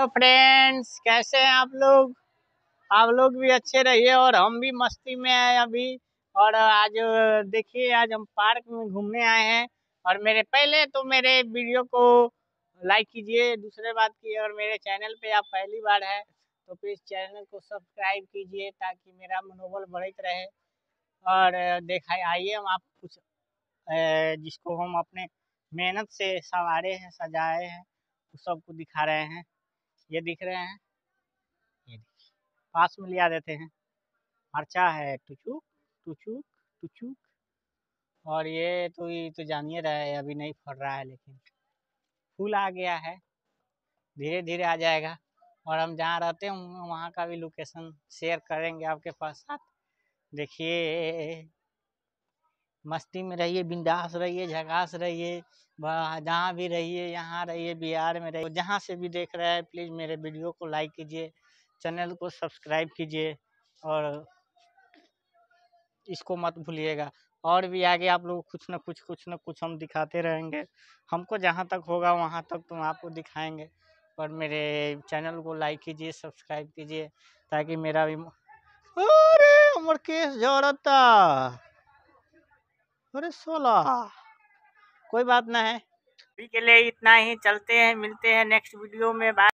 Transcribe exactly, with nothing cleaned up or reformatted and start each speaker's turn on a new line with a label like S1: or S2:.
S1: Hello friends, कैसे हैं आप लोग। आप लोग भी अच्छे रहिए और हम भी मस्ती में हैं अभी। और आज देखिए, आज हम पार्क में घूमने आए हैं। और मेरे पहले तो मेरे वीडियो को लाइक कीजिए, दूसरे बात की, और मेरे चैनल पे आप पहली बार है तो प्लीज़ चैनल को सब्सक्राइब कीजिए ताकि मेरा मनोबल बढ़त रहे। और देखा आइए, हम आप कुछ अ, जिसको हम अपने मेहनत से संवारे हैं, सजाए हैं, उस सबको दिखा रहे हैं। ये दिख रहे हैं, ये देखिए, पास में लिया देते हैं। मरचा है, टुचुक टुचुक टुचुक। और ये तो ये तो जानिए रहे हैं, अभी नहीं फल रहा है, लेकिन फूल आ गया है, धीरे धीरे आ जाएगा। और हम जहाँ रहते हैं वहाँ का भी लोकेशन शेयर करेंगे आपके पास साथ। देखिए, मस्ती में रहिए, बिंदास रहिए, झकास रहिए, जहाँ भी रहिए, यहाँ रहिए, बिहार में रहिए, जहाँ से भी देख रहे हैं प्लीज़ मेरे वीडियो को लाइक कीजिए, चैनल को सब्सक्राइब कीजिए और इसको मत भूलिएगा। और भी आगे आप लोग कुछ न कुछ कुछ न कुछ हम दिखाते रहेंगे। हमको जहाँ तक होगा वहाँ तक तो आपको दिखाएंगे। पर मेरे चैनल को लाइक कीजिए, सब्सक्राइब कीजिए ताकि मेरा भी। अरे हमर केस जड़ता, अरे सोला, कोई बात ना है। अभी के लिए इतना ही, चलते हैं, मिलते हैं नेक्स्ट वीडियो में। बाय।